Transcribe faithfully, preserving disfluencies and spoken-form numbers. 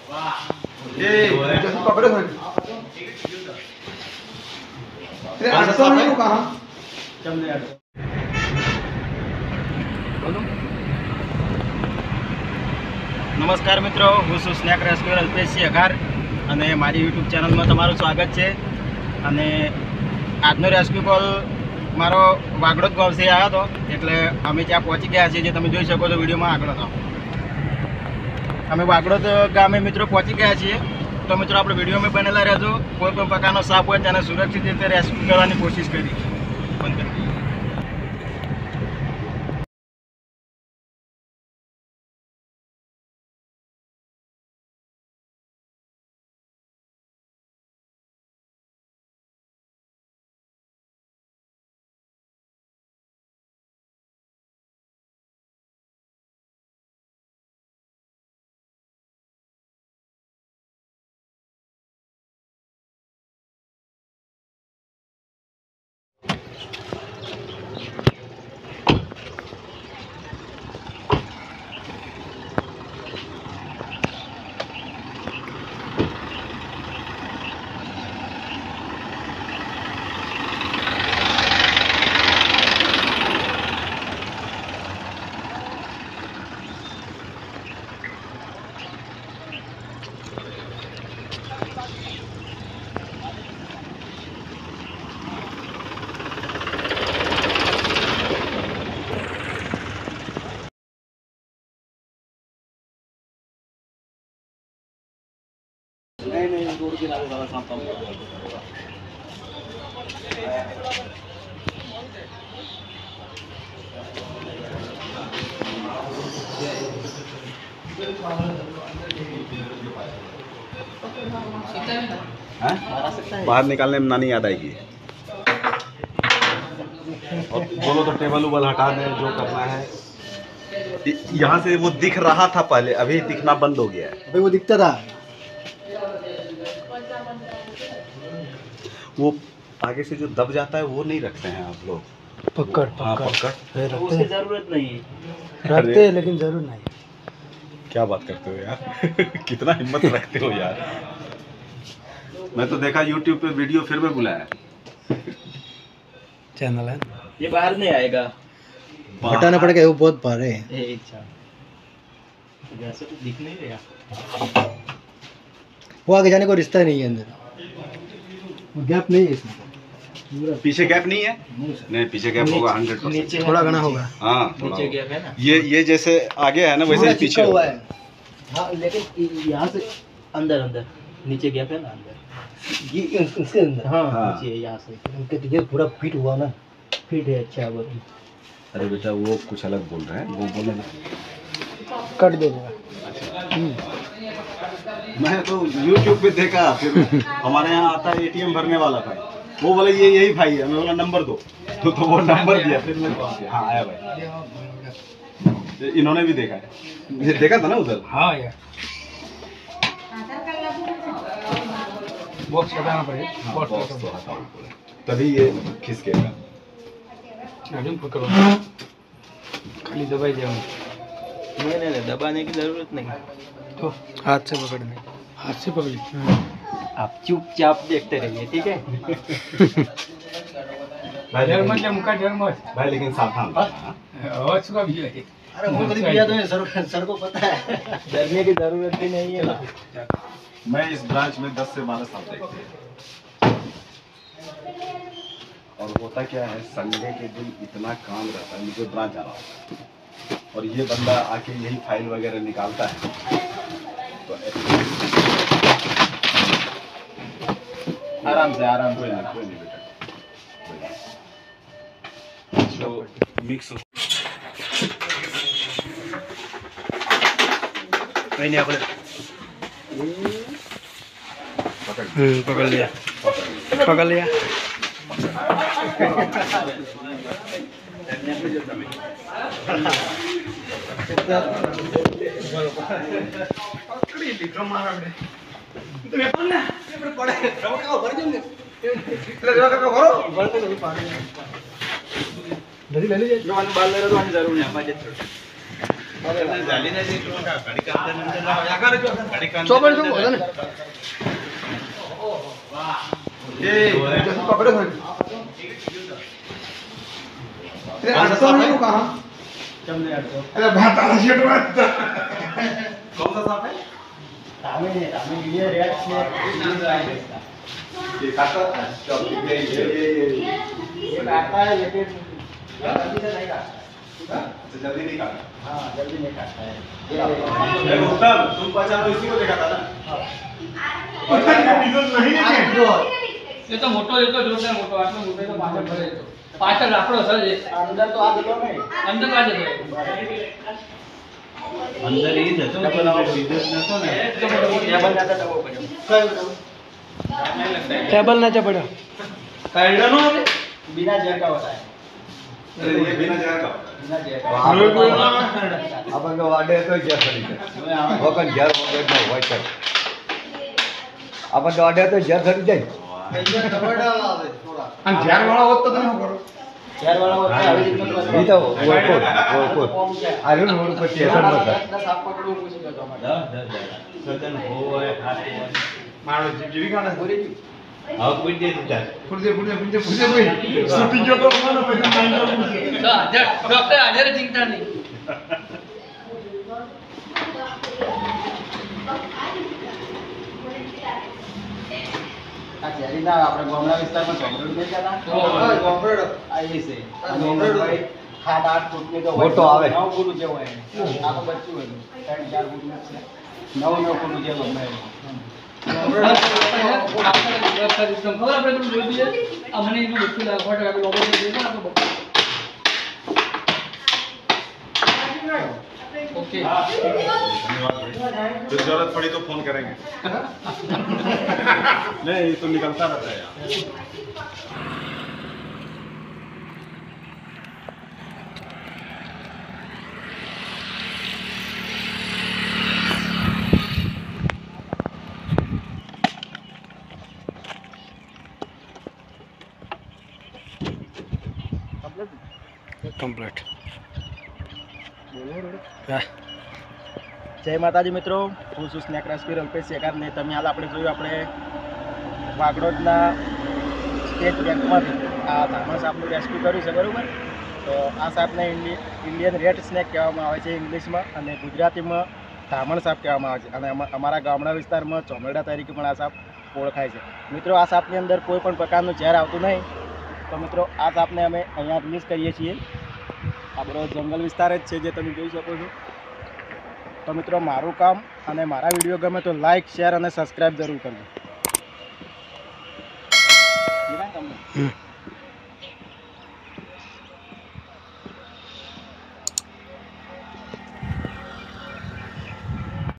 ये कपड़े धोए तेरे आठ सौ नहीं कहाँ चमने आठ नमस्कार मित्रों, હું છું સ્નેક રેસ્ક્યુઅર અલ્પેશજી અઘાર અને મારી યુટ્યુબ ચેનલમાં તમારું સ્વાગત છે। અને આજનો રેસ્ક્યુ કોલ મારો વાગડોદ ગામથી આવ્યો હતો, એટલે અમે ત્યાં પહોંચી ગયા છીએ, જે તમે જોઈ શકો છો વિડીયોમાં આગળ હતો। અમે વાગડોદ ગામે મિત્રો પહોંચી ગયા છીએ, તો મિત્રો આપણે વિડીયોમાં બનેલા રહેજો। કોઈ પણ પ્રકારનો સાપ હોય તેને સુરક્ષિત રીતે રેસ્ક્યુ કરવાની કોશિશ કરી બંધ કરી। नहीं नहीं रोड किनारे वाला सांप कम बाहर निकालने में नानी याद आएगी। और बोलो तो टेबल उबल हटा दें, जो करना है। यहाँ से वो दिख रहा था पहले, अभी दिखना बंद हो गया है। अबे वो दिखता था, वो आगे से जो दब जाता है वो नहीं रखते हैं आप लोग। पकड़ हाँ पकड़ उसकी जरूरत नहीं है, रखते हैं लेकिन जरूर नहीं। क्या बात करते हो यार कितना हिम्मत रखते हो यार। मैं तो देखा यूट्यूब पे वीडियो फिर में बुलाया चैनल है, ये बाहर नहीं आएगा, हटाना पड़ेगा, वो बहुत भारे है। अच्छा वैसे तो दिख नहीं रहा, वो आगे जाने को रिश्ता नहीं है, अंदर गैप नहीं है इसमें। पीछे गैप नहीं है? नहीं पीछे गैप होगा हंड्रेड परसेंट, थोड़ा घना होगा। हाँ नीचे गैप है ना, ये ये जैसे आगे है ना वैसे ही पीछे हुआ है। हाँ लेकिन यहाँ से अंदर अंदर नीचे गैप है ना, अंदर ये इसके अंदर हाँ हाँ। नीचे यहाँ से उनके तो ये पूरा फिट हुआ ना। फिट है। अच्छा वो अरे बेटा वो कुछ अलग बोल रहे हैं, वो बोले कट देगा। मैं तो यूट्यूब पे देखा, फिर हमारे यहाँ आता है एटीएम भरने वाला भाई, वो बोले ये यही भाई है, मैं बोला नंबर दो, तो, तो वो नंबर दिया, फिर मैं कॉल किया। हाँ आया भाई, इन्होंने भी देखा है, ये देखा था ना उधर। हाँ यार बॉक्स हटाना पड़ेगा, बॉक्स तो हटाओ तभी ये खिसकेगा। अभी पकड़ो, खाली दबाई जाओ। नहीं नहीं नहीं दबाने की जरूरत नहीं, तो हाथ से पकड़ने, हाथ से पकड़। आप चुपचाप देखते रहिए, ठीक है। भाई डर मत लेकिन, ले, मुका डर मत। भाई लेकिन सावधान रहना। और सुबह भी है। अरे वो तो भैया तो सर सर को पता है, डरने की जरूरत भी नहीं है। मैं इस ब्रांच में दस से बारह साल देखते हैं, और होता क्या है संडे के दिन इतना काम रहता है, मुझे ब्रांच आना होता है, और ये बंदा आके यही फाइल वगैरह निकालता है। तो आराम से आराम कोई से नहीं कोई नहीं बेटा, तो मिक्स नहीं नहीं पकड़ पकड़ लिया, पकड़ लिया। ચોપડ શું બોલો ને ये પકડો ભાઈ અરે આટલો નહીં કહાं ચમને આટલો અરે ભાત આલા શેટ વાત कौन सा सांप है તામે તામે ये रेड स्नेक ये काटता है ये ये ये ये ये काटता है लेकिन जल्दी से नहीं काटता अच्छा जल्दी नहीं काटा हाँ जल्दी नहीं काटता है अरे उत्तम तुम पहचान तो इसी को देखा था ना એ તો મોટો એ તો જોરદાર મોટો આટલો મોટો તો પાછળ ભરે તો પાછળ આપણો સર છે अंदर तो आ गयो नहीं અંદર કાઢે તો अंदर ही जतो विदेश नतो ने टेबल ना दबो પડ્યો टेबल ना चपड़ा काढलो नो बिना जेल का होता है अरे ये बिना जगह का बिना जेल अपन तो वाडे तो जर खड़ी है वकन जर वगैरह न હોય છે अपन तो वाडे तो जर खड़ी જાય અને ઝાર વાળા હોત તો તમે શું કરો जेल वाला होता है अभी जितना ઈ તો ઓળખો ઓળખો આરું રોડ પર સ્ટેશન માં હતા साफ पकड़ो कुछ कर दो हमारा सदन होए खाते મારો જીવિકા ને પૂરી हां कुछ दे दीता પૂરી પૂરી પૂરી પૂરી પૂરી શૂટિંગ જો તો માનો પછી નાઈ તો હાજર ડોક્ટર હાજર ચિંતા નહીં આ જેરી ના આપણે ગામડા વિસ્તારમાં ચોમરડ દે જતા ગોમરડ આ એ છે અને ભાઈ ખાટ આઠ ફૂટની તો મોટો આવે. નવ ફૂટ જેવો હોય આ તો બચ્ચું હોય ત્રણ ચાર ફૂટનું છે નવ નવ ફૂટ જેવો હોય ખબર આપણે તમે જોઈ દઈએ અમને એનું વસ્તુ ફોટો આપણે બાબત જોઈએ ને આપણે ઓકે तो जरूरत पड़ी तो फोन करेंगे नहीं ये तो निकलता रहता है यार કમ્પ્લીટ જય માતાજી મિત્રો હું છું સ્નેક રેસ્ક્યુ અલ્પેશ શેખાર ને તમે હાલ આપણે જોયું આપણે વાગડોદના સ્ટેટ બેંકમાંથી આ ધામણ સાપનું રેસ્ક્યુ કર્યું છે બરાબર તો આ સાપને ઇન્ડિયન રેડ સ્નેક કહેવામાં આવે છે ઇંગ્લિશમાં અને ગુજરાતીમાં ધામણ સાપ કહેવામાં આવે છે અને અમારા ગામડા વિસ્તારમાં ચોમેડા તરીકે પણ આ સાપ ઓળખાય છે મિત્રો આ સાપની અંદર કોઈ પણ પ્રકારનું ઝેર આવતું નહીં તો મિત્રો આ સાપને અમે અહીંયા રિલીઝ કરીએ છીએ આપણો જંગલ વિસ્તાર જ છે જે તમે જોઈ શકો છો તો મિત્રો મારું કામ અને મારા વિડીયો ગમે તો લાઈક શેર અને સબસ્ક્રાઈબ જરૂર કરજો હમ